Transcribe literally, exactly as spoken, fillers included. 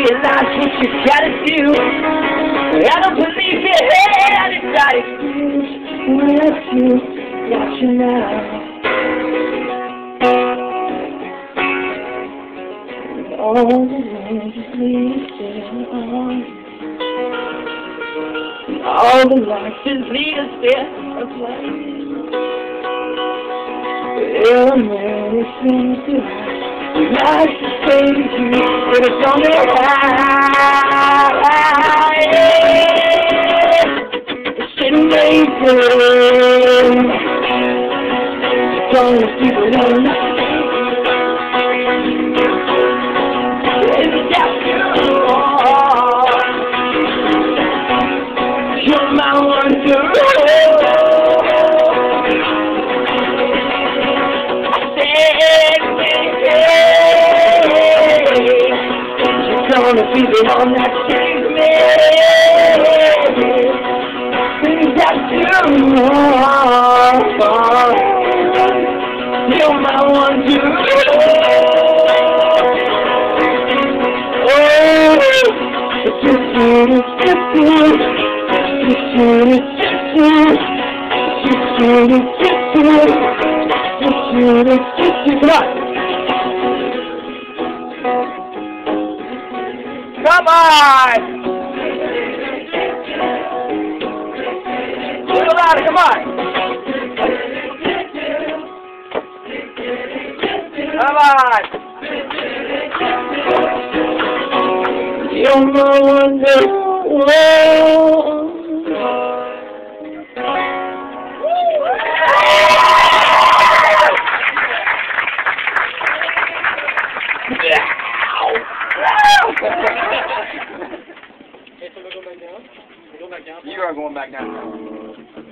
realize what you gotta do. I don't believe you had anybody when I do watch you now. And all the angels lead us on. And all the lights just lead us there. There are many things that I'd like to say to you, but it's only right. It's in April. It's only people know nothing. It's just you. You're my wonder. Gonna be the one that saves me. That's you. You're my one to oh, it's just you, it's just you, it's just you, it's just you, it's just you, it's just you, it's just you. Come on. Come on! A little louder, come on! Come on! You're my wonder. You are going back down.